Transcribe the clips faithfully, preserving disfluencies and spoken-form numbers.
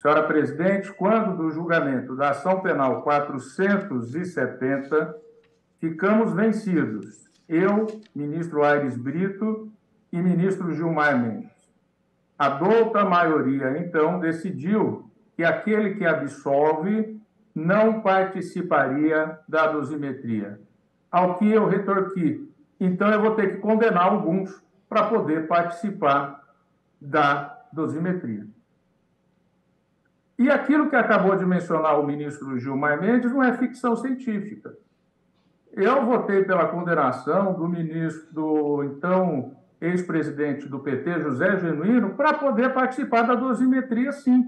Senhora presidente, quando do julgamento da ação penal quatrocentos e setenta, ficamos vencidos, eu, ministro Aires Brito e ministro Gilmar Mendes. A douta maioria, então, decidiu que aquele que absolve não participaria da dosimetria. Ao que eu retorqui, então eu vou ter que condenar alguns para poder participar da dosimetria. E aquilo que acabou de mencionar o ministro Gilmar Mendes não é ficção científica. Eu votei pela condenação do ministro, do então ex-presidente do P T, José Genuíno, para poder participar da dosimetria, sim.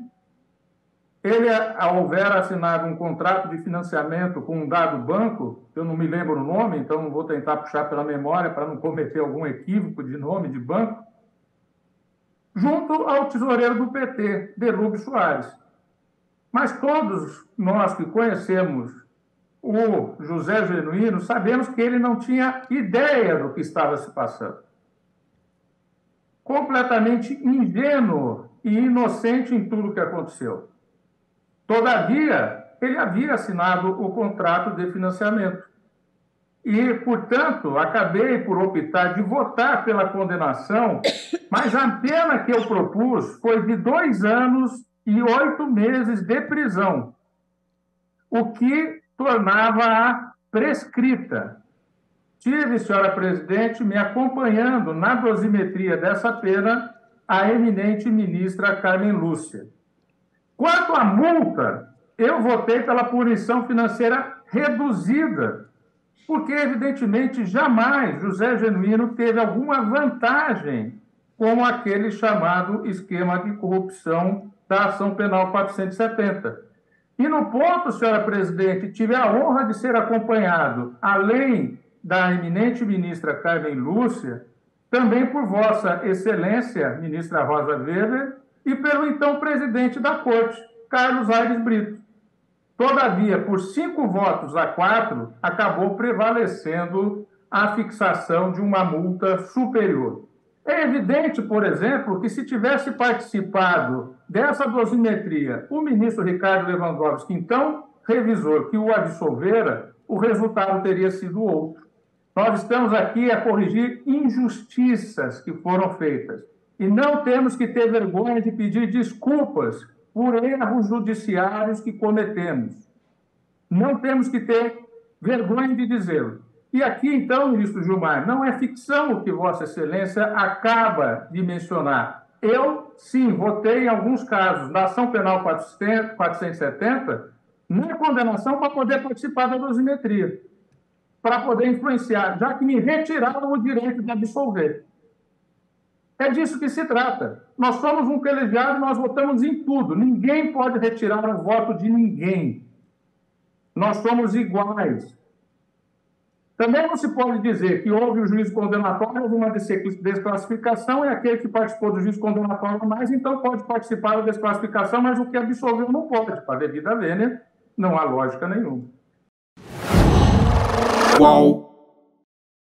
Ele houvera assinado um contrato de financiamento com um dado banco, eu não me lembro o nome, então não vou tentar puxar pela memória para não cometer algum equívoco de nome de banco, junto ao tesoureiro do P T, Delúbio Soares. Mas todos nós que conhecemos o José Genuíno sabemos que ele não tinha ideia do que estava se passando. Completamente ingênuo e inocente em tudo o que aconteceu. Todavia, ele havia assinado o contrato de financiamento. E, portanto, acabei por optar de votar pela condenação, mas a pena que eu propus foi de dois anos e oito meses de prisão, o que tornava-a prescrita. Tive, senhora presidente, me acompanhando na dosimetria dessa pena a eminente ministra Carmen Lúcia. Quanto à multa, eu votei pela punição financeira reduzida, porque, evidentemente, jamais José Genuíno teve alguma vantagem com aquele chamado esquema de corrupção da ação penal quatrocentos e setenta. E no ponto, senhora presidente, tive a honra de ser acompanhado, além da eminente ministra Carmen Lúcia, também por vossa excelência, ministra Rosa Weber, e pelo então presidente da Corte, Carlos Aires Brito. Todavia, por cinco votos a quatro, acabou prevalecendo a fixação de uma multa superior. É evidente, por exemplo, que se tivesse participado dessa dosimetria o ministro Ricardo Lewandowski, então revisor, que o absolvera, o resultado teria sido outro. Nós estamos aqui a corrigir injustiças que foram feitas. E não temos que ter vergonha de pedir desculpas por erros judiciários que cometemos. Não temos que ter vergonha de dizê-lo. E aqui, então, ministro Gilmar, não é ficção o que Vossa Excelência acaba de mencionar. Eu, sim, votei em alguns casos na ação penal quatrocentos e setenta na condenação para poder participar da dosimetria, para poder influenciar, já que me retiraram o direito de absolver. É disso que se trata. Nós somos um colegiado, nós votamos em tudo. Ninguém pode retirar o voto de ninguém. Nós somos iguais. Também não se pode dizer que houve o juízo condenatório, houve uma desclassificação, e aquele que participou do juízo condenatório mais, então pode participar da desclassificação, mas o que absolveu não pode. Para devida vênia, não há lógica nenhuma. Qual?